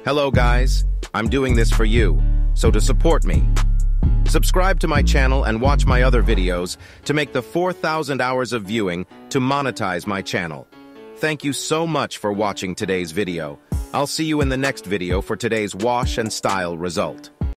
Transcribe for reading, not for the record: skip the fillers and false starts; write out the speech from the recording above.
Hello guys, I'm doing this for you, so to support me, subscribe to my channel and watch my other videos to make the 4,000 hours of viewing to monetize my channel. Thank you so much for watching today's video. I'll see you in the next video for today's wash and style result.